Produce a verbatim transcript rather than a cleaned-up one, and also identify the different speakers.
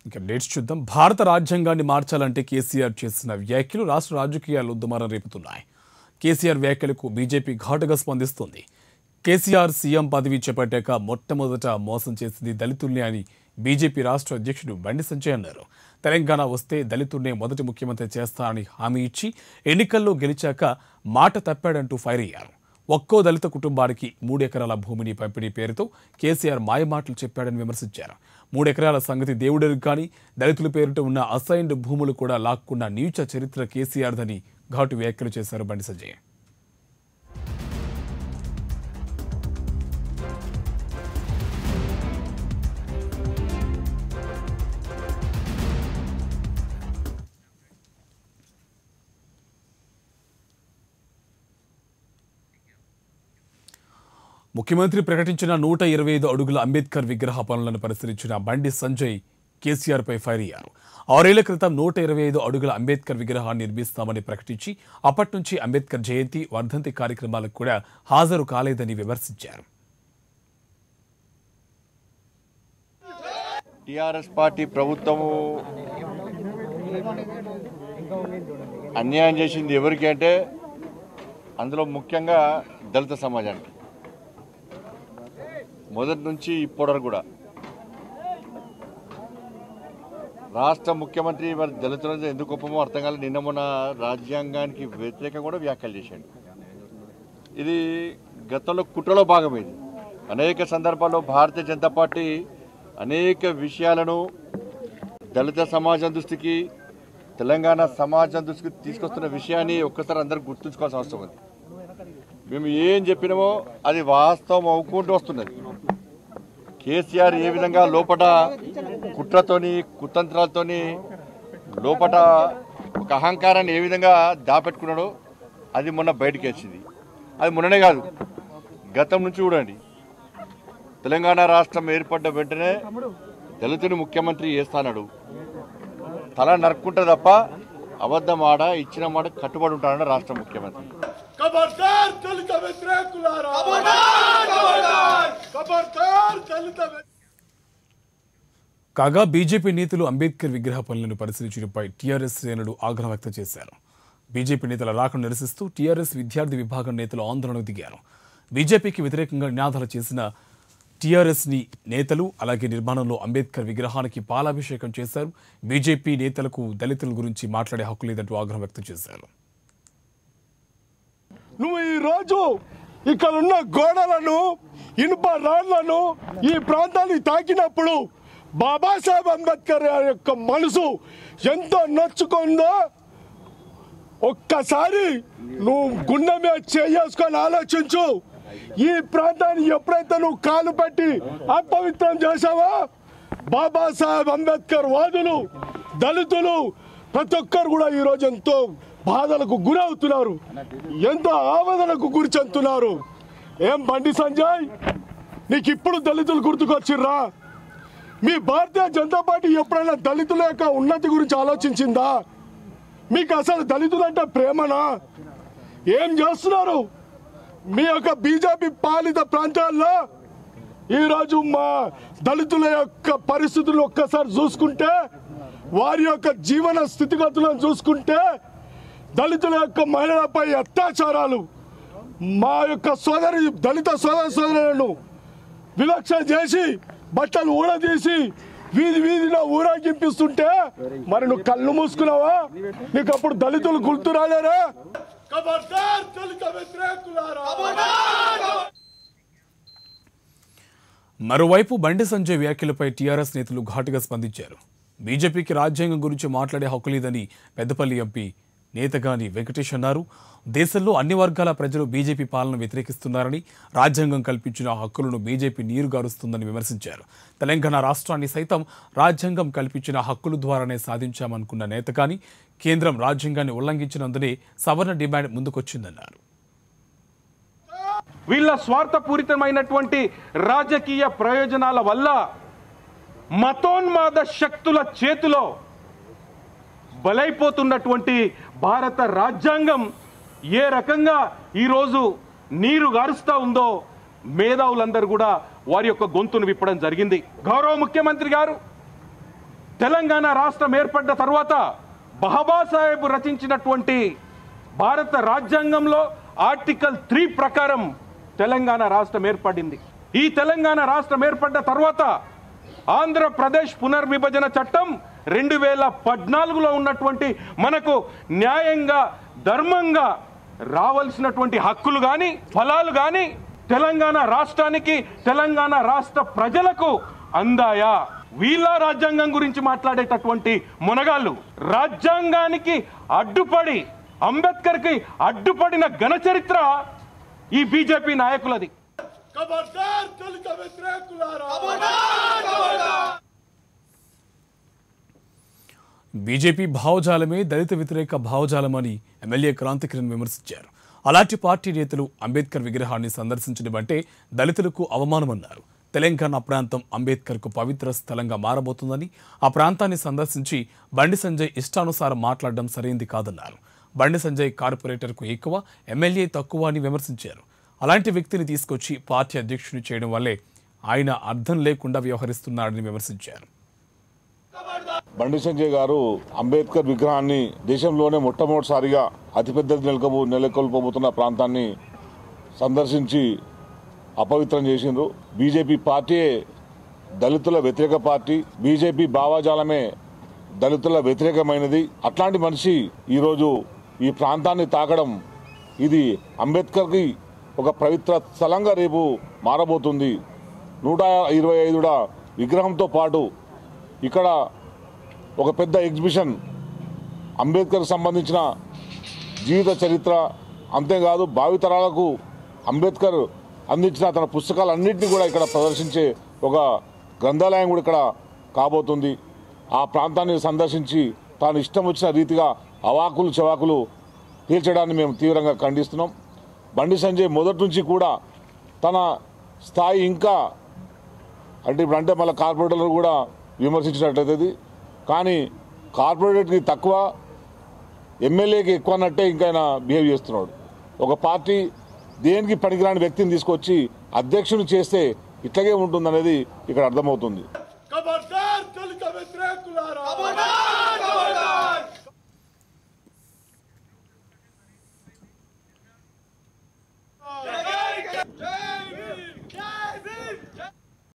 Speaker 1: ఇక డేట్స్ చూద్దాం. భారత రాజ్యాంగాన్ని మార్చాలంటే కేసీఆర్ చేసిన వ్యాఖ్యలు రాష్ట్ర రాజకీయాల్లో దుమారం రేపుతున్నాయి. కేసీఆర్ వ్యాఖ్యలకు బీజేపీ ఘాటుగా స్పందిస్తోంది. కేసీఆర్ సీఎం పదవి చేపట్టాక మొట్టమొదట మోసం చేసింది దళితుల్ని అని బీజేపీ రాష్ట్ర అధ్యక్షుడు బండి సంజయ్ అన్నారు. తెలంగాణ వస్తే దళితుల్నే మొదటి ముఖ్యమంత్రి చేస్తానని హామీ ఇచ్చి ఎన్నికల్లో గెలిచాక మాట తప్పాడంటూ ఫైర్ అయ్యారు. ఒక్కో దళిత కుటుంబానికి మూడెకరాల భూమిని పంపిణీ పేరుతో కేసీఆర్ మాయమాటలు చెప్పాడని విమర్శించారు. మూడెకరాల సంగతి దేవుడెరుగు కానీ దళితుల పేరిట ఉన్న అసైన్డ్ భూములు కూడా లాక్కున్న నీచ చరిత్ర కేసీఆర్దని ఘాటు వ్యాఖ్యలు చేశారు బండి సంజయ్. ముఖ్యమంత్రి ప్రకటించిన నూట ఇరవై ఐదు అడుగుల అంబేద్కర్ విగ్రహ పనులను పరిశీలించిన బండి సంజయ్ కేసీఆర్పై ఫైర్ అయ్యారు. ఆరేళ్ల క్రితం నూట ఇరవై ఐదు అడుగుల అంబేద్కర్ విగ్రహాన్ని నిర్మిస్తామని ప్రకటించి అప్పటి నుంచి అంబేద్కర్ జయంతి వర్ధంతి కార్యక్రమాలకు కూడా హాజరు కాలేదని విమర్శించారు.
Speaker 2: టీఆర్ఎస్ పార్టీ ప్రభుత్వము అన్యాయం చేసింది ఎవరికి అంటే అందులో ముఖ్యంగా దళిత సమాజానికి. మొదటి నుంచి ఇప్పటి కూడా రాష్ట్ర ముఖ్యమంత్రి మరి దళితులను ఎందుకు గొప్పమో అర్థం కాలేదు. నిన్న మొన్న రాజ్యాంగానికి వ్యతిరేకంగా కూడా వ్యాఖ్యలు చేశాడు. ఇది గతంలో కుట్రలో భాగం. ఇది అనేక సందర్భాల్లో భారతీయ జనతా పార్టీ అనేక విషయాలను దళిత సమాజం దృష్టికి తెలంగాణ సమాజం దృష్టికి తీసుకొస్తున్న విషయాన్ని ఒక్కసారి అందరూ గుర్తుంచుకోవాల్సిన అవసరం ఉంది. మేము ఏం చెప్పినామో అది వాస్తవం అవుకుంటూ వస్తున్నది. కేసీఆర్ ఏ విధంగా లోపట కుట్రతోని కుతంత్రాలతోని లోపట ఒక అహంకారాన్ని ఏ విధంగా దాపెట్టుకున్నాడో అది మొన్న బయటకు వచ్చింది. అది మొన్ననే కాదు, గతం నుంచి చూడండి. తెలంగాణ రాష్ట్రం ఏర్పడ్డ వెంటనే దళితుని ముఖ్యమంత్రి చేస్తాడు. తల నరుక్కుంటే తప్ప అబద్ధం ఆడ ఇచ్చిన మాట కట్టుబడి ఉంటాడన్న రాష్ట్ర ముఖ్యమంత్రి.
Speaker 1: కాగా బీజేపీ నేతలు అంబేద్కర్ విగ్రహ పనులను పరిశీలించడంపై టీఆర్ఎస్ శ్రేణులు ఆగ్రహం వ్యక్తం చేశారు. బీజేపీ నేతల రాకను నిరసిస్తూ టీఆర్ఎస్ విద్యార్థి విభాగం నేతలు ఆందోళనకు దిగారు. బీజేపీకి వ్యతిరేకంగా నినాదాలు చేసిన టీఆర్ఎస్ ని నేతలు అలాగే నిర్మాణంలో అంబేద్కర్ విగ్రహానికి పాలాభిషేకం చేశారు. బీజేపీ నేతలకు దళితుల గురించి మాట్లాడే హక్కు లేదంటూ ఆగ్రహం వ్యక్తం చేశారు.
Speaker 3: నువ్వు ఈ రోజు ఇక్కడ ఉన్న గోడలను ఇనుప రాళ్లను ఈ ప్రాంతాన్ని తాకినప్పుడు బాబాసాహెబ్ అంబేద్కర్ యొక్క మనసు ఎంతో నొచ్చుకుందో ఒక్కసారి నువ్వు గుండె మీద చేసుకొని ఆలోచించు. ఈ ప్రాంతాన్ని ఎప్పుడైతే నువ్వు కాలు పెట్టి అపవిత్రం చేసావో బాబాసాహెబ్ అంబేద్కర్ వాదులు దళితులు ప్రతి ఒక్కరు కూడా ఈరోజు ఎంతో బాధలకు గురవుతున్నారు, ఎంతో ఆవేదనకు గురి చెందుతున్నారు. ఏం బండి సంజయ్, నీకు ఇప్పుడు దళితులు గుర్తుకొచ్చిర్రా? మీ భారతీయ జనతా పార్టీ ఎప్పుడైనా దళితుల యొక్క ఉన్నతి గురించి ఆలోచించిందా? మీకు అసలు దళితులు అంటే ప్రేమనా? ఏం చేస్తున్నారు? మీ యొక్క బీజేపీ పాలిత ప్రాంతాల్లో ఈరోజు మా దళితుల యొక్క పరిస్థితులు ఒక్కసారి చూసుకుంటే, వారి యొక్క జీవన స్థితిగతులను చూసుకుంటే, దళితుల యొక్క మహిళలపై అత్యాచారాలు, మా యొక్క సోదరి దళిత సోదర సోదరులను విలక్షణ చేసి బట్టలు ఊడదీసి వీధి వీధిలో ఊరేగింపిస్తుంటే మరి నువ్వు కళ్ళు మూసుకున్నావా? నీకు అప్పుడు దళితులు గుర్తు రాలేరా?
Speaker 1: మరోవైపు బండి సంజయ్ వ్యాఖ్యలపై టీఆర్ఎస్ నేతలు ఘాటుగా స్పందించారు. బీజేపీకి రాజ్యాంగం గురించి మాట్లాడే హక్కు లేదని పెద్దపల్లి ఎంపీ నేతగాని వెంకటేష్ అన్నారు. దేశంలో అన్ని వర్గాల ప్రజలు బీజేపీ పాలన వ్యతిరేకిస్తున్నారని, రాజ్యాంగం కల్పించిన హక్కులను బీజేపీ నీరుగారుస్తుందని విమర్శించారు. తెలంగాణ రాష్ట్రాన్ని సైతం రాజ్యాంగం కల్పించిన హక్కుల ద్వారానే సాధించామనుకున్న నేతగాని కేంద్రం రాజ్యాంగాన్ని ఉల్లంఘించినందునే సవరణ డిమాండ్ ముందుకొచ్చిందన్నారు.
Speaker 4: వీళ్ళ స్వార్థపూరితమైనటువంటి రాజకీయ ప్రయోజనాల వల్ల మతోన్మాద శక్తుల చేతిలో బలైపోతున్నటువంటి భారత రాజ్యాంగం ఏ రకంగా ఈరోజు నీరు గారుస్తూ ఉందో మేధావులందరూ కూడా వారి యొక్క గొంతును విప్పడం జరిగింది. గౌరవ ముఖ్యమంత్రి గారు తెలంగాణ రాష్ట్రం ఏర్పడ్డ తర్వాత బాబాసాహెబ్ రచించినటువంటి భారత రాజ్యాంగంలో ఆర్టికల్ త్రీ ప్రకారం తెలంగాణ రాష్ట్రం ఏర్పడింది. ఈ తెలంగాణ రాష్ట్రం ఏర్పడ్డ తర్వాత ఆంధ్రప్రదేశ్ పునర్విభజన చట్టం రెండు వేల పద్నాలుగులో ఉన్నటువంటి మనకు న్యాయంగా ధర్మంగా రావాల్సినటువంటి హక్కులు కానీ ఫలాలు కానీ తెలంగాణ రాష్ట్రానికి తెలంగాణ రాష్ట్ర ప్రజలకు అందాయా? వీళ్ళ రాజ్యాంగం గురించి మాట్లాడేటటువంటి మునగాళ్ళు రాజ్యాంగానికి అడ్డుపడి అంబేద్కర్కి అడ్డుపడిన ఘన చరిత్ర ఈ బీజేపీ నాయకులది.
Speaker 1: బీజేపీ భావజాలమే దళిత వ్యతిరేక భావజాలమని ఎమ్మెల్యే క్రాంతి కిరణ్ విమర్శించారు. అలాంటి పార్టీ నేతలు అంబేద్కర్ విగ్రహాన్ని సందర్శించడం అంటే దళితులకు అవమానమన్నారు. తెలంగాణ ప్రాంతం అంబేద్కర్కు పవిత్ర స్థలంగా మారబోతుందని, ఆ ప్రాంతాన్ని సందర్శించి బండి సంజయ్ ఇష్టానుసారం మాట్లాడడం సరైంది కాదన్నారు. బండి సంజయ్ కార్పొరేటర్కు ఎక్కువ, ఎమ్మెల్యే తక్కువ అని విమర్శించారు. అలాంటి వ్యక్తిని తీసుకొచ్చి పార్టీ అధ్యక్షుని చేయడం వల్లే ఆయన అర్థం లేకుండా వ్యవహరిస్తున్నాడని విమర్శించారు.
Speaker 5: బండి సంజయ్ గారు అంబేద్కర్ విగ్రహాన్ని దేశంలోనే మొట్టమొదటిసారిగా అతిపెద్ద నెలకొ నెలకొల్పబోతున్న ప్రాంతాన్ని సందర్శించి అపవిత్రం చేసిండ్రు. బీజేపీ పార్టీయే దళితుల వ్యతిరేక పార్టీ, బీజేపీ భావజాలమే దళితుల వ్యతిరేకమైనది. అట్లాంటి మనిషి ఈరోజు ఈ ప్రాంతాన్ని తాకడం ఇది అంబేద్కర్కి ఒక పవిత్ర స్థలంగా రేపు మారబోతుంది. నూట ఇరవై ఐదుడ విగ్రహంతో పాటు ఇక్కడ ఒక పెద్ద ఎగ్జిబిషన్ అంబేద్కర్కి సంబంధించిన జీవిత చరిత్ర, అంతేకాదు భావితరాలకు అంబేద్కర్ అందించిన తన పుస్తకాలన్నింటినీ కూడా ఇక్కడ ప్రదర్శించే ఒక గ్రంథాలయం కూడా ఇక్కడ కాబోతుంది. ఆ ప్రాంతాన్ని సందర్శించి తాను ఇష్టం వచ్చిన రీతిగా అవాకులు చవాకులు తీర్చడాన్ని మేము తీవ్రంగా ఖండిస్తున్నాం. బండి సంజయ్ మొదటి నుంచి కూడా తన స్థాయి ఇంకా అంటే ఇప్పుడు అంటే మళ్ళీ కార్పొరేటర్లు కూడా విమర్శించినట్లయితే, కానీ కార్పొరేటర్కి తక్కువ, ఎమ్మెల్యేకి ఎక్కువ అన్నట్టే ఇంకా ఆయన బిహేవ్ చేస్తున్నాడు. ఒక పార్టీ దేనికి పనికిరాని వ్యక్తిని తీసుకొచ్చి అధ్యక్షుని చేస్తే ఇట్లాగే ఉంటుందనేది ఇక్కడ అర్థమవుతుంది.